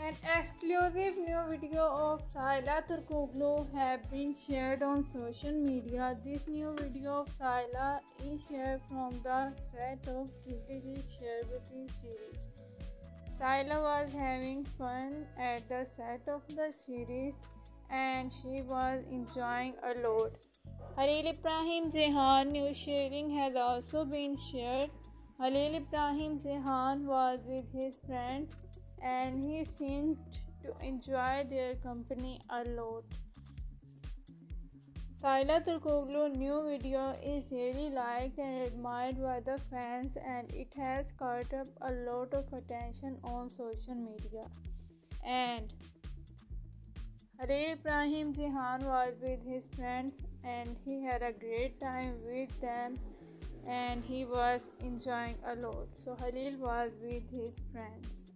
An exclusive new video of Saila Turkoglu have been shared on social media. This new video of Saila is shared from the set of Guilty Sherbati series. Saila was having fun at the set of the series and she was enjoying a lot. Halil Ibrahim Zehan new sharing has also been shared. Halil Ibrahim Zehan was with his friends and he seemed to enjoy their company a lot. Saila Turkoglu's new video is really liked and admired by the fans and it has caught up a lot of attention on social media. And Halil Ibrahim Zehan was with his friends and he had a great time with them and he was enjoying a lot. So Halil was with his friends.